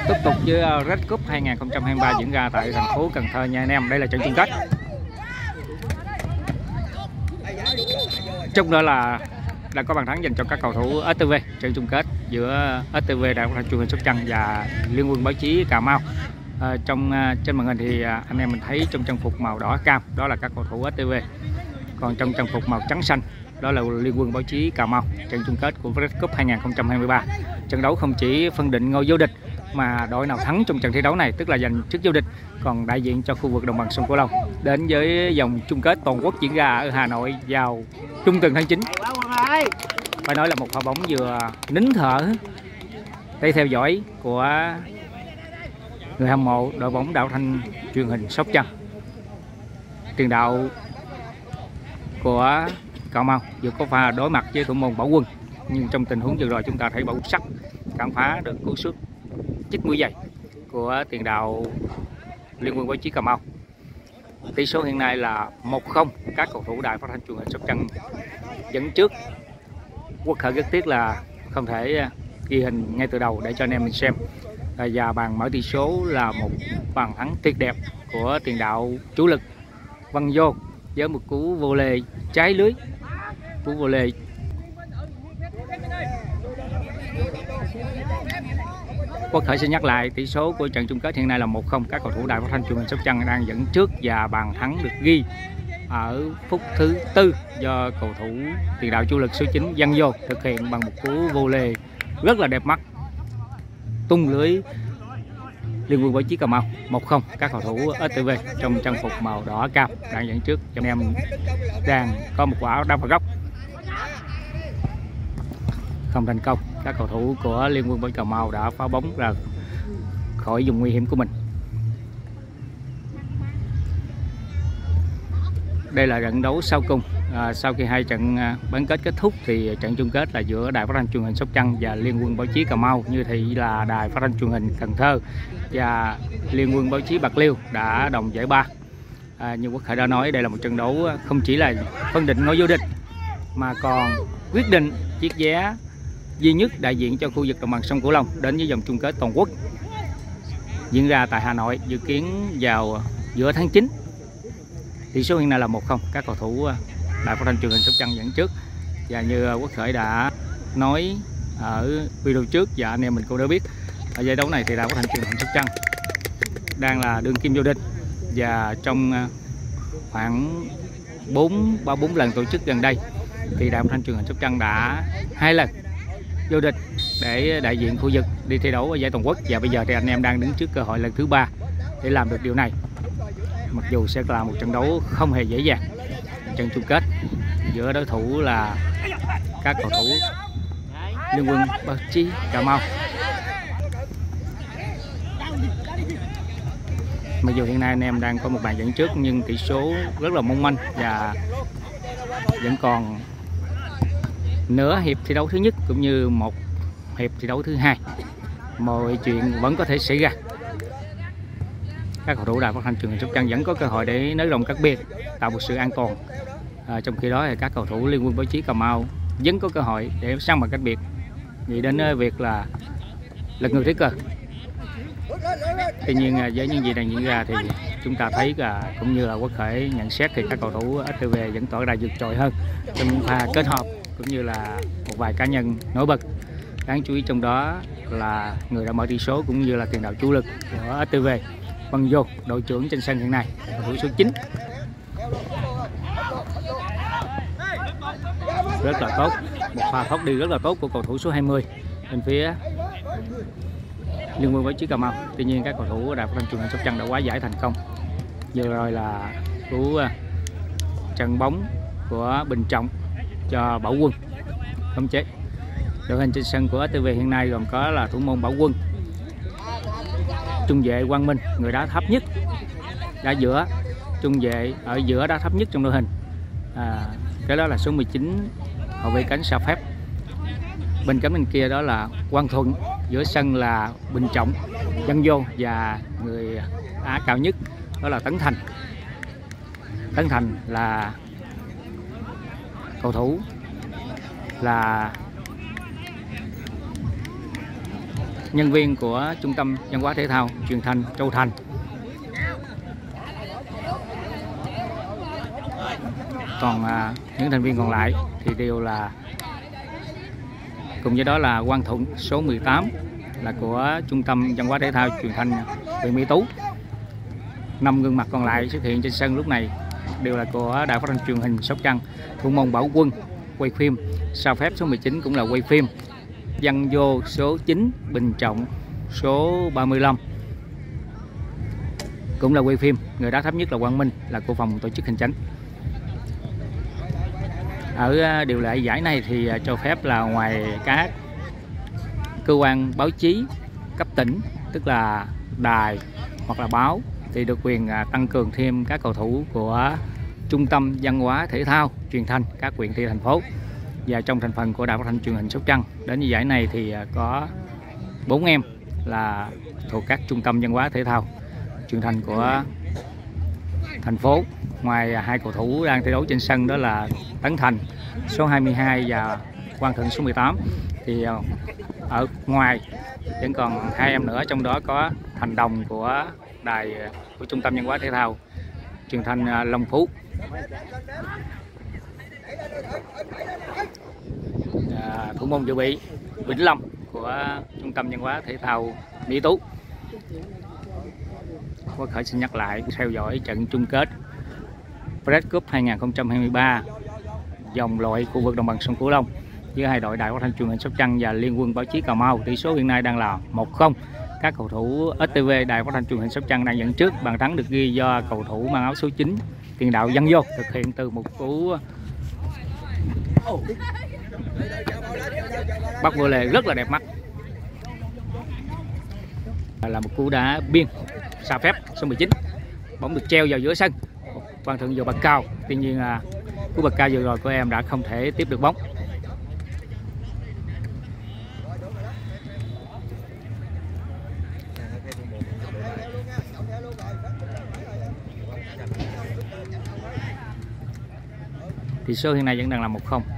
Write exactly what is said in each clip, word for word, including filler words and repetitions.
tiếp tục với Red Cup hai nghìn không trăm hai mươi ba diễn ra tại thành phố Cần Thơ nha anh em. Đây là trận chung kết. Chúc nữa là đã có bàn thắng dành cho các cầu thủ ét tê vê. Trận chung kết giữa ét tê vê Đài Phát thanh Truyền hình Sóc Trăng và Liên quân báo chí Cà Mau. À, trong trên màn hình thì anh em mình thấy trong trang phục màu đỏ cam đó là các cầu thủ ét tê vê, còn trong trang phục màu trắng xanh đó là Liên quân báo chí Cà Mau. Trận chung kết của Red Cup hai nghìn không trăm hai mươi ba. Trận đấu không chỉ phân định ngôi vô địch mà đội nào thắng trong trận thi đấu này tức là giành chức vô địch, còn đại diện cho khu vực đồng bằng sông Cửu Long đến với vòng chung kết toàn quốc diễn ra ở Hà Nội vào trung tuần tháng chín. Phải nói là một pha bóng vừa nín thở để theo dõi của người hâm mộ đội bóng Đài Phát thanh Truyền hình Sóc Trăng. Tiền đạo của Cà Mau vừa có pha đối mặt với thủ môn Bảo Quân, nhưng trong tình huống vừa rồi chúng ta thấy Bảo Sắc cản phá được cú sút chích mũi giày của tiền đạo Liên quân báo chí Cà Mau. Tỷ số hiện nay là một không, các cầu thủ Đài Phát thanh Truyền hình Sóc Trăng dẫn trước. Quốc Khởi rất tiếc là không thể ghi hình ngay từ đầu để cho anh em mình xem, và bàn mở tỷ số là một bàn thắng tuyệt đẹp của tiền đạo chủ lực Văn Vô với một cú vô lê trái lưới. Cú vô lê Quốc Khởi sẽ nhắc lại tỷ số của trận chung kết hiện nay là một không, các cầu thủ Đài Phát thanh Truyền hình Sóc Trăng đang dẫn trước, và bàn thắng được ghi ở phút thứ tư do cầu thủ tiền đạo chủ lực số chín Văn Vô thực hiện bằng một cú vô lê rất là đẹp mắt tung lưới Liên quân báo chí Cà Mau. Một không, các cầu thủ ét tê vê trong trang phục màu đỏ cam đang dẫn trước. Cho anh em đang có một quả đá phạt góc không thành công, các cầu thủ của Liên quân báo chí Cà Mau đã phá bóng ra khỏi vùng nguy hiểm của mình. Đây là trận đấu sau cùng. À, sau khi hai trận à, bán kết kết thúc thì trận chung kết là giữa Đài Phát thanh Truyền hình Sóc Trăng và Liên quân báo chí Cà Mau. Như thì là Đài Phát thanh Truyền hình Cần Thơ và Liên quân báo chí Bạc Liêu đã đồng giải ba. À, như Quốc Khởi đã nói, đây là một trận đấu không chỉ là phân định ngôi vô địch mà còn quyết định chiếc vé duy nhất đại diện cho khu vực đồng bằng sông Cửu Long đến với vòng chung kết toàn quốc diễn ra tại Hà Nội, dự kiến vào giữa tháng chín. Tỷ số hiện nay là một không, các cầu thủ Đài Phát thanh Truyền hình Sóc Trăng dẫn trước. Và như Quốc Khởi đã nói ở video trước và anh em mình cũng đã biết, ở giải đấu này thì Đài Phát thanh Truyền hình Sóc Trăng đang là đương kim vô địch, và trong khoảng bốn ba bốn lần tổ chức gần đây thì Đài Phát thanh Truyền hình Sóc Trăng đã hai lần vô địch để đại diện khu vực đi thi đấu ở giải toàn quốc, và bây giờ thì anh em đang đứng trước cơ hội lần thứ ba để làm được điều này. Mặc dù sẽ là một trận đấu không hề dễ dàng, trận chung kết giữa đối thủ là các cầu thủ Liên quân báo chí Cà Mau. Mặc dù hiện nay anh em đang có một bàn dẫn trước nhưng tỷ số rất là mong manh và vẫn còn nửa hiệp thi đấu thứ nhất cũng như một hiệp thi đấu thứ hai, mọi chuyện vẫn có thể xảy ra. Các cầu thủ Đài Phát thanh Truyền hình Sóc Trăng vẫn có cơ hội để nới rộng cách biệt, tạo một sự an toàn. À, trong khi đó thì các cầu thủ Liên quân báo chí Cà Mau vẫn có cơ hội để sang bằng cách biệt, nghĩ đến việc là lật ngược thế cờ. Tuy nhiên với những gì đang diễn ra thì chúng ta thấy là cũng như là Quốc Khởi nhận xét thì các cầu thủ ét tê vê vẫn tỏ ra vượt trội hơn trong những pha kết hợp cũng như là một vài cá nhân nổi bật. Đáng chú ý trong đó là người đã mở tỷ số cũng như là tiền đạo chủ lực của ét tê vê Văn Vô, đội trưởng trên sân hiện nay, cầu thủ số chín. Rất là tốt, một pha thoát đi rất là tốt của cầu thủ số hai mươi bên phía Liên quân báo chí Cà Mau. Tuy nhiên các cầu thủ Đài Phát thanh Truyền hình Sóc Trăng đã quá giải thành công. Vừa rồi là cú trận bóng của Bình Trọng cho Bảo Quân khống chế. Đội hình trên sân của ét tê vê hiện nay gồm có là thủ môn Bảo Quân, trung vệ Quang Minh, người đá thấp nhất đá giữa, trung vệ ở giữa đá thấp nhất trong đội hình. À, cái đó là số mười chín, hậu vệ cánh Sa Phép. Bên cánh bên kia đó là Quang Thuận, giữa sân là Bình Trọng, Văn Vô và người đá cao nhất đó là Tấn Thành. Tấn Thành là cầu thủ là nhân viên của Trung tâm Văn hóa Thể thao Truyền thanh Châu Thành. Còn à, những thành viên còn lại thì đều là cùng với đó là Quang Thuận số mười tám là của Trung tâm Văn hóa Thể thao Truyền thanh huyện Mỹ Tú. Năm gương mặt còn lại xuất hiện trên sân lúc này đều là của Đài Phát thanh Truyền hình Sóc Trăng. Thủ môn Bảo Quân quay phim, Sao Phép số mười chín cũng là quay phim, Văn Vô số chín, Bình Trọng số ba mươi lăm cũng là quay phim. Người đá thấp nhất là Quang Minh là của phòng tổ chức hành chánh. Ở điều lệ giải này thì cho phép là ngoài các cơ quan báo chí cấp tỉnh, tức là đài hoặc là báo, thì được quyền tăng cường thêm các cầu thủ của Trung tâm Văn hóa Thể thao Truyền thanh các huyện thị thành phố. Và trong thành phần của Đài Phát thanh Truyền hình Sóc Trăng đến giải này thì có bốn em là thuộc các trung tâm văn hóa thể thao truyền thanh của thành phố. Ngoài hai cầu thủ đang thi đấu trên sân đó là Tấn Thành số hai mươi hai và Quang Thuận số mười tám, thì ở ngoài vẫn còn hai em nữa, trong đó có Thành Đồng của đài của Trung tâm Văn hóa Thể thao Truyền thanh Long Phú. À, thủ môn dự bị Vĩnh Long của Trung tâm Văn hóa Thể thao Mỹ Tú. Quốc Khởi xin nhắc lại theo dõi trận chung kết Bread Cup hai không hai ba vòng loại khu vực đồng bằng sông Cửu Long giữa hai đội Đài Phát thanh Truyền hình Sóc Trăng và Liên quân báo chí Cà Mau. Tỷ số hiện nay đang là một không. Các cầu thủ ét tê vê Đài Phát thanh Truyền hình Sóc Trăng đang dẫn trước. Bàn thắng được ghi do cầu thủ mang áo số chín tiền đạo Văn Vô thực hiện từ một cú bắt vô lề rất là đẹp mắt, là một cú đá biên Sao Phép số mười chín. Bóng được treo vào giữa sân, Quang Thuận vừa bật cao, tuy nhiên là cú bật cao vừa rồi của em đã không thể tiếp được bóng. Tỷ số hiện nay vẫn đang là một không.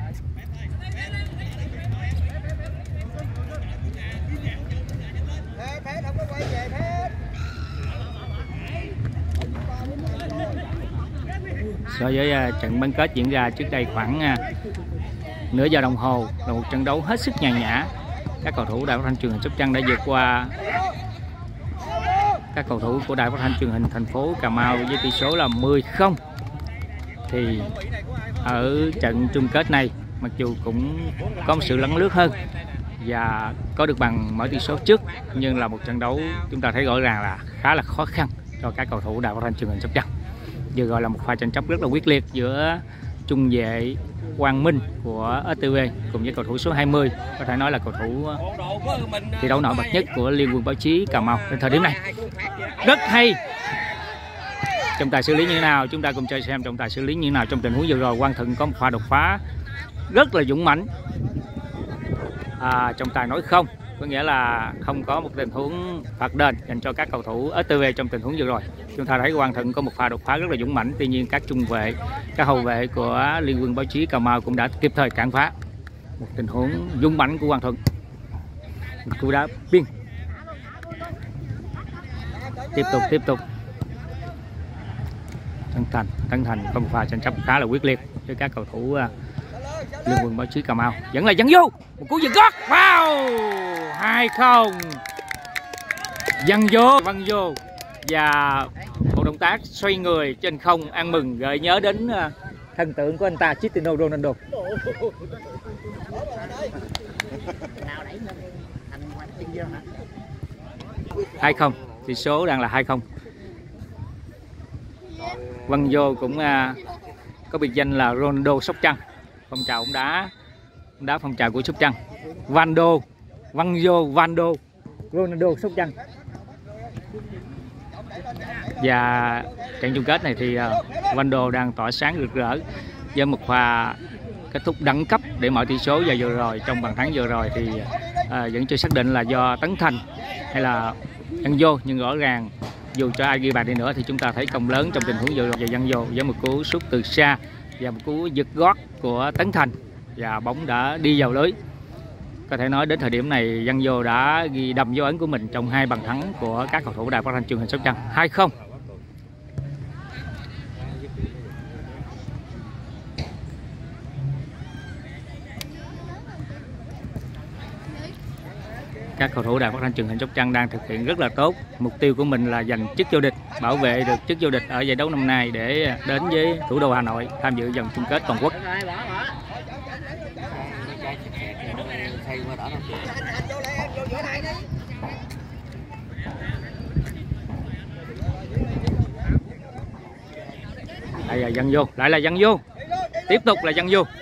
So với uh, trận bán kết diễn ra trước đây khoảng uh, nửa giờ đồng hồ, là một trận đấu hết sức nhàn nhã. Các cầu thủ Đài Phát thanh Truyền hình Sóc Trăng đã vượt qua các cầu thủ của Đài Phát thanh Truyền hình thành phố Cà Mau với tỷ số là mười không. Thì ở trận chung kết này, mặc dù cũng có một sự lấn lướt hơn và có được bằng mở tỷ số trước, nhưng là một trận đấu chúng ta thấy rõ ràng là khá là khó khăn cho các cầu thủ Đài Phát thanh Truyền hình Sóc Trăng. Vừa gọi là một pha tranh chấp rất là quyết liệt giữa trung vệ Quang Minh của ét tê vê cùng với cầu thủ số hai mươi, có thể nói là cầu thủ thi đấu nổi bật nhất của Liên quân báo chí Cà Mau đến thời điểm này. Rất hay. Trọng tài xử lý như thế nào? Chúng ta cùng chơi xem trọng tài xử lý như thế nào trong tình huống vừa rồi. Quang Thuận có một pha đột phá rất là dũng mãnh. À, trọng tài nói không, có nghĩa là không có một tình huống phạt đền dành cho các cầu thủ ét tê vê trong tình huống vừa rồi. Chúng ta thấy Quang Thuận có một pha đột phá rất là dũng mãnh, tuy nhiên các trung vệ, các hậu vệ của Liên quân báo chí Cà Mau cũng đã kịp thời cản phá một tình huống dũng mãnh của Quang Thuận. Một cú đá biên. Tiếp tục tiếp tục. Tấn Thành, Tấn Thành có một pha tranh chấp khá là quyết liệt với các cầu thủ Liên quân báo chí Cà Mau. Vẫn là Văn Vô, một cú giật gót. Wow, hai không. Văn Vô, Văn Vô và một động tác xoay người trên không ăn mừng gợi nhớ đến thần tượng của anh ta Cristiano Ronaldo. hai không, tỷ số đang là hai không. Văn Vô cũng uh, có biệt danh là Ronaldo Sóc Trăng. Phong trào bóng đá bóng đá phong trào của Sóc Trăng. Vando, Văn Vô, Vando, Ronaldo Sóc Trăng. Và trận chung kết này thì uh, Vando đang tỏa sáng rực rỡ với một pha kết thúc đẳng cấp để mở tỷ số. Và vừa rồi trong bàn thắng vừa rồi thì uh, vẫn chưa xác định là do Tấn Thành hay là Văn Vô, nhưng rõ ràng dù cho ai ghi bàn đi nữa thì chúng ta thấy công lớn trong tình huống vừa rồi về Văn Vô với một cú sút từ xa và một cú giật gót của Tấn Thành và bóng đã đi vào lưới. có thể nói đến thời điểm này Văn Vô đã ghi đậm dấu ấn của mình trong hai bàn thắng của các cầu thủ Đài Phát thanh Truyền hình Sóc Trăng. Hai không. Các cầu thủ Đài Phát thanh Truyền hình Sóc Trăng đang thực hiện rất là tốt. Mục tiêu của mình là giành chức vô địch, bảo vệ được chức vô địch ở giải đấu năm nay để đến với thủ đô Hà Nội tham dự vòng chung kết toàn quốc. Đây là Văn Vô, lại là Văn Vô, tiếp tục là Văn Vô.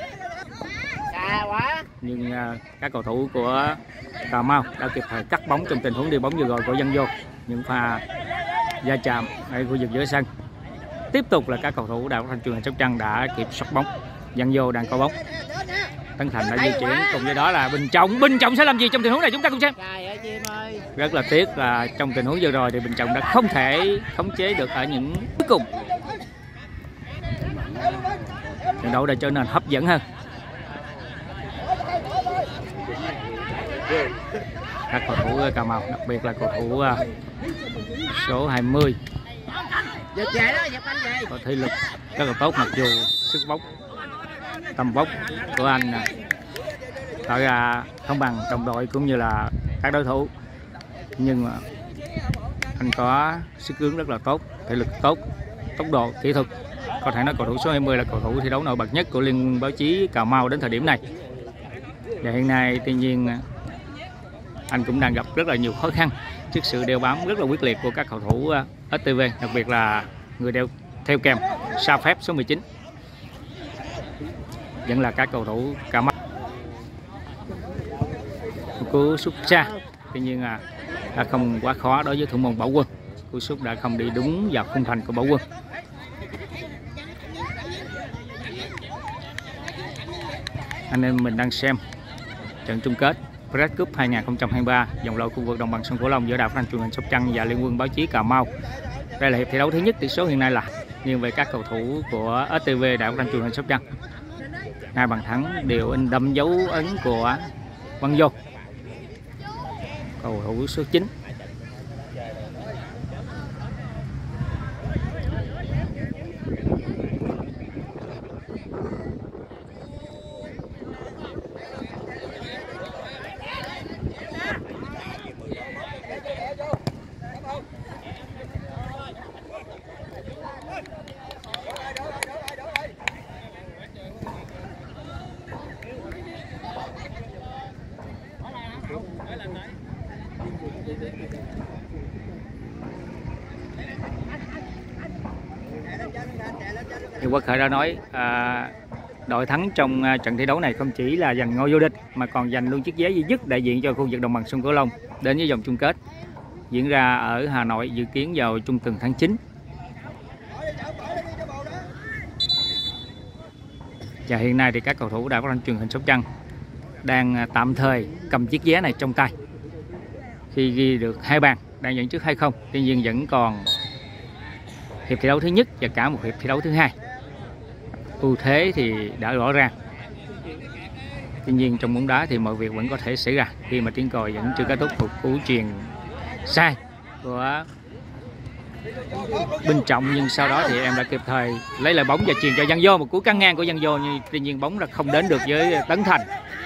Nhưng uh, các cầu thủ của Cà Mau đã kịp thời cắt bóng trong tình huống đi bóng vừa rồi của Văn Vô. Những pha va chạm ở khu vực giữa sân. Tiếp tục là các cầu thủ Đài Phát thanh Truyền hình Sóc Trăng đã kịp soát bóng. Văn Vô đang có bóng. Tấn Thành đã di chuyển, cùng với đó là Bình Trọng. Bình Trọng sẽ làm gì trong tình huống này chúng ta cùng xem. Rất là tiếc là trong tình huống vừa rồi thì Bình Trọng đã không thể khống chế được ở những cuối cùng. Trận đấu đã trở nên hấp dẫn hơn. Các cầu thủ Cà Mau, đặc biệt là cầu thủ số hai mươi có thể lực rất là tốt, mặc dù sức bóng, tầm bóng của anh tạo ra không bằng đồng đội cũng như là các đối thủ, nhưng mà anh có sức cưỡng rất là tốt, thể lực tốt, tốc độ, kỹ thuật. Có thể nói cầu thủ số hai mươi là cầu thủ thi đấu nổi bật nhất của Liên minh báo chí Cà Mau đến thời điểm này. Và hiện nay tuy nhiên anh cũng đang gặp rất là nhiều khó khăn trước sự đeo bám rất là quyết liệt của các cầu thủ ét tê vê, đặc biệt là người đeo theo kèm sa phép số mười chín. Vẫn là các cầu thủ Cà Mau cú sút xa, tuy nhiên là đã không quá khó đối với thủ môn Bảo Quân. Cú sút đã không đi đúng vào khung thành của Bảo Quân. Anh em mình đang xem trận chung kết Press Cup hai không hai ba vòng loại khu vực đồng bằng sông Cửu Long giữa Đài Phát thanh Truyền hình Sóc Trăng và Liên quân báo chí Cà Mau. Đây là hiệp thi đấu thứ nhất, tỷ số hiện nay là nghiêng về các cầu thủ của ét tê vê Đài Phát thanh Truyền hình Sóc Trăng. Hai bàn thắng đều in đậm dấu ấn của Văn Vô, cầu thủ số chín. Như Quốc Khởi đã nói, à, đội thắng trong trận thi đấu này không chỉ là giành ngôi vô địch mà còn giành luôn chiếc vé duy nhất đại diện cho khu vực đồng bằng sông Cửu Long đến với vòng chung kết diễn ra ở Hà Nội, dự kiến vào trung tuần tháng chín. Và hiện nay thì các cầu thủ Đài Phát thanh Truyền hình Sóc Trăng đang tạm thời cầm chiếc vé này trong tay khi ghi được hai bàn, đang dẫn trước hai không. Tuy nhiên vẫn còn hiệp thi đấu thứ nhất và cả một hiệp thi đấu thứ hai. Ưu thế thì đã rõ ràng. Tuy nhiên trong bóng đá thì mọi việc vẫn có thể xảy ra khi mà tiếng còi vẫn chưa kết thúc. Một cú chuyền sai của Bình Trọng, nhưng sau đó thì em đã kịp thời lấy lại bóng và chuyền cho Văn Vô, một cú căng ngang của Văn Vô, nhưng tuy nhiên bóng đã không đến được với Tấn Thành.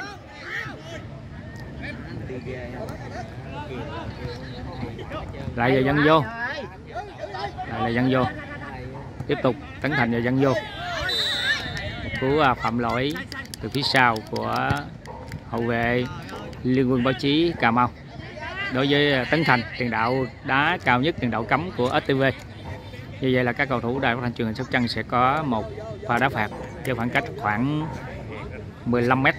Lại là Văn Vô, lại là Văn Vô, tiếp tục Tấn Thành và Văn Vô. Một cú phạm lỗi từ phía sau của hậu vệ Liên quân báo chí Cà Mau đối với Tấn Thành, tiền đạo đá cao nhất, tiền đạo cấm của ét tê vê. Như vậy là các cầu thủ Đài Phát thanh Truyền hình Sóc Trăng sẽ có một pha đá phạt với khoảng cách khoảng mười lăm mét.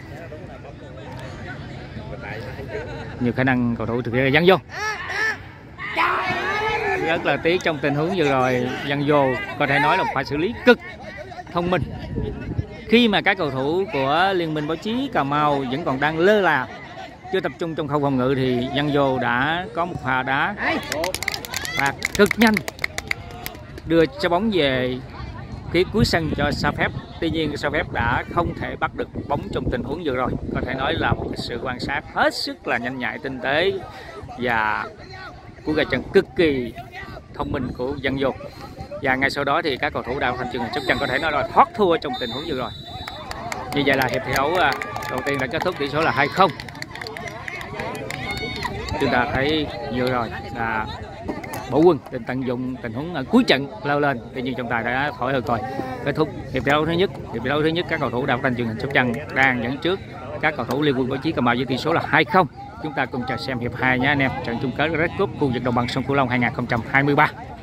Nhiều khả năng cầu thủ thực hiện là Văn Vô. Rất là tiếc trong tình huống vừa rồi, Văn Vô có thể nói là phải xử lý cực thông minh. Khi mà các cầu thủ của Liên minh báo chí Cà Mau vẫn còn đang lơ là, chưa tập trung trong khâu phòng ngự, thì Văn Vô đã có một pha đá phạt cực nhanh đưa trái bóng về phía cuối sân cho sa phép Tuy nhiên sao phép đã không thể bắt được bóng trong tình huống vừa rồi. Có thể nói là một sự quan sát hết sức là nhanh nhạy, tinh tế và cú gà chân cực kỳ thông minh của Văn Vô. Và ngay sau đó thì các cầu thủ Đào Thanh Chương Sóc Trăng có thể nói là thoát thua trong tình huống vừa rồi. Như vậy là hiệp thi đấu đầu tiên đã kết thúc tỷ số là hai không. Chúng ta thấy vừa rồi là Bảo Quân định tận dụng tình huống ở cuối trận lao lên, tuy nhiên trọng tài đã thổi hơi còi. Kết thúc hiệp thi đấu thứ nhất. Hiệp thi đấu thứ nhất các cầu thủ Đào Thanh Chương Sóc Trăng đang dẫn trước các cầu thủ Liên Quân Báo Chí Cà Mau với tỷ số là hai không. Chúng ta cùng chờ xem hiệp hai nhé anh em. Trận chung kết Red Cup khu vực đồng bằng sông Cửu Long hai nghìn không trăm hai mươi ba.